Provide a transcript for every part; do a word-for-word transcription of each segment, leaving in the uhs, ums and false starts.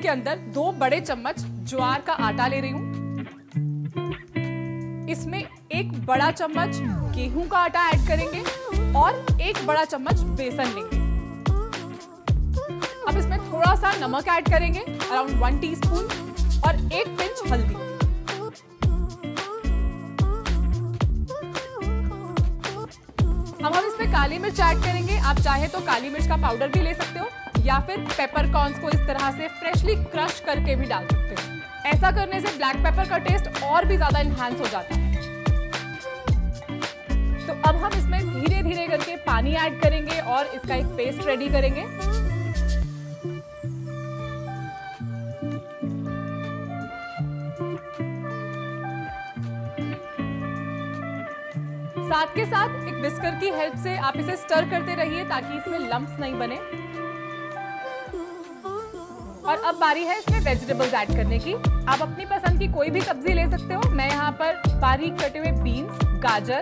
के अंदर दो बड़े चम्मच ज्वार का आटा ले रही हूँ। इसमें एक बड़ा चम्मच गेहूं का आटा ऐड करेंगे और एक बड़ा चम्मच बेसन लेंगे। अब इसमें थोड़ा सा नमक ऐड करेंगे, अराउंड वन टीस्पून, और एक पिंच हल्दी। अब हम इसमें काली मिर्च ऐड करेंगे। आप चाहे तो काली मिर्च का पाउडर भी ले सकते हो या फिर पेपरकॉर्न्स को इस तरह से फ्रेशली क्रश करके भी डाल सकते हो। ऐसा करने से ब्लैक पेपर का टेस्ट और भी ज्यादा इनहैंस हो जाता है। तो अब हम इसमें धीरे धीरे करके पानी ऐड करेंगे और इसका एक पेस्ट रेडी करेंगे। साथ के साथ एक विस्कर की हेल्प से आप इसे स्टर करते रहिए ताकि इसमें लम्प्स नहीं बने। और अब बारी है इसमें वेजिटेबल्स ऐड करने की। आप अपनी पसंद की कोई भी सब्जी ले सकते हो। मैं यहाँ पर बारीक कटे हुए बीन्स, गाजर,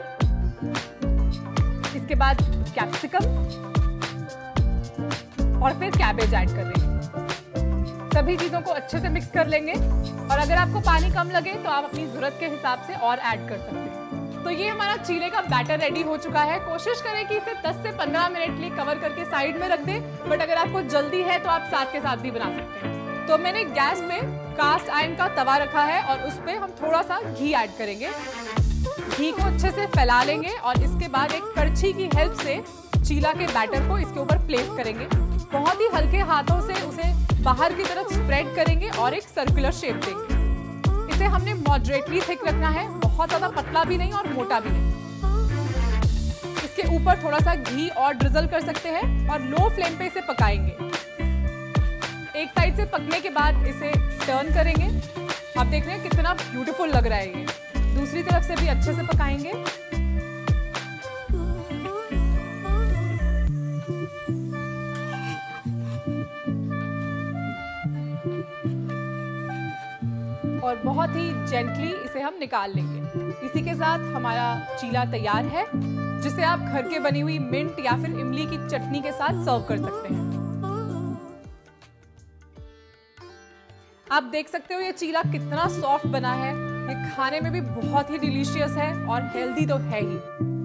इसके बाद कैप्सिकम और फिर कैबेज ऐड कर रही हूँ। सभी चीजों को अच्छे से मिक्स कर लेंगे और अगर आपको पानी कम लगे तो आप अपनी जरूरत के हिसाब से और ऐड कर सकते हैं। तो ये हमारा चीले का बैटर रेडी हो चुका है। कोशिश करें कि इसे दस से पंद्रह मिनट लिए कवर करके साइड में रख दें, बट अगर आपको जल्दी है तो आप साथ के साथ भी बना सकते हैं। तो मैंने गैस पे कास्ट आयरन का तवा रखा है और उस पे हम थोड़ा सा घी ऐड करेंगे। घी को अच्छे से फैला लेंगे और इसके बाद एक कड़छी की हेल्प से चीला के बैटर को इसके ऊपर प्लेस करेंगे। बहुत ही हल्के हाथों से उसे बाहर की तरफ स्प्रेड करेंगे और एक सर्कुलर शेप देंगे। इसे हमने मॉडरेटली थिक रखना है, बहुत ज्यादा पतला भी नहीं और मोटा भी नहीं। इसके ऊपर थोड़ा सा घी और ड्रिजल कर सकते हैं और लो फ्लेम पे इसे पकाएंगे। एक साइड से पकने के बाद इसे टर्न करेंगे। आप देख रहे हैं कितना ब्यूटीफुल लग रहा है ये। दूसरी तरफ से भी अच्छे से पकाएंगे। और बहुत ही जेंटली इसे हम निकाल लेंगे। इसी के साथ हमारा चीला तैयार है, जिसे आप घर के बनी हुई मिंट या फिर इमली की चटनी के साथ सर्व कर सकते हैं। आप देख सकते हो ये चीला कितना सॉफ्ट बना है। ये खाने में भी बहुत ही डिलीशियस है और हेल्दी तो है ही।